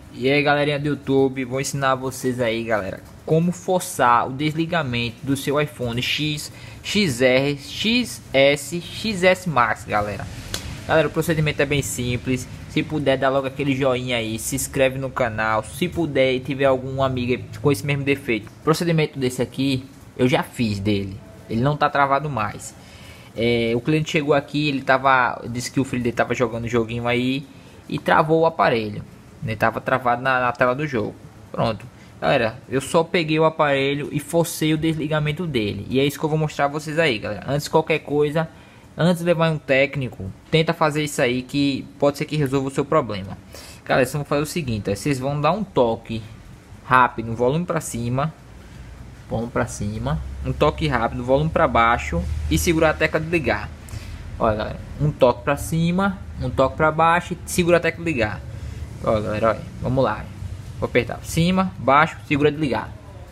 E aí galerinha do YouTube, vou ensinar vocês aí galera como forçar o desligamento do seu iPhone X, XR, XS, XS Max galera. Galera, o procedimento é bem simples. Se puder dar logo aquele joinha aí, se inscreve no canal. Se puder e tiver algum amigo com esse mesmo defeito, o procedimento desse aqui eu já fiz dele, ele não tá travado mais. O cliente chegou aqui, ele disse que o filho dele tava jogando um joguinho aí e travou o aparelho. Ele tava travado na tela do jogo. Pronto, galera, eu só peguei o aparelho e forcei o desligamento dele. E é isso que eu vou mostrar a vocês aí, galera. Antes de qualquer coisa, antes de levar um técnico, tenta fazer isso aí que pode ser que resolva o seu problema. Galera, vocês vão fazer o seguinte, vocês vão dar um toque rápido, volume para cima, volume para cima, um toque rápido, volume para baixo e segurar a tecla de ligar. Olha, galera, um toque para cima, um toque para baixo e segura a tecla de ligar. Olha, galera, olha, vamos lá. Vou apertar cima, baixo, segura de ligar.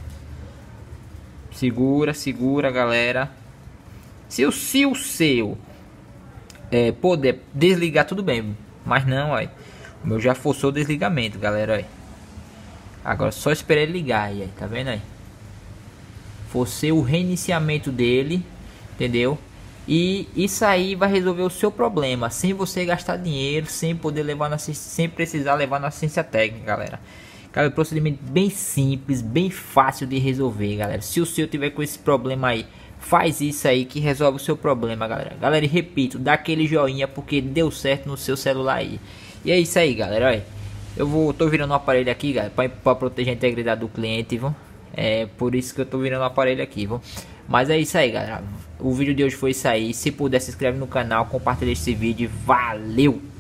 Segura, galera. Se o seu poder desligar, tudo bem. Mas não, olha. O meu já forçou o desligamento, galera, olha. Agora só esperar ele ligar aí, tá vendo aí? Forcei o reiniciamento dele, entendeu? E isso aí vai resolver o seu problema sem você gastar dinheiro, sem poder levar sem precisar levar na assistência técnica, galera. Cara, é um procedimento bem simples, bem fácil de resolver, galera. Se o seu tiver com esse problema aí, faz isso aí que resolve o seu problema, galera. Galera, e repito, dá aquele joinha porque deu certo no seu celular aí. E é isso aí, galera, olha. Tô virando um aparelho aqui, galera, para proteger a integridade do cliente, viu? É por isso que eu tô virando o aparelho aqui, viu? Mas é isso aí, galera. O vídeo de hoje foi isso aí. Se puder, se inscreve no canal, compartilha esse vídeo. Valeu!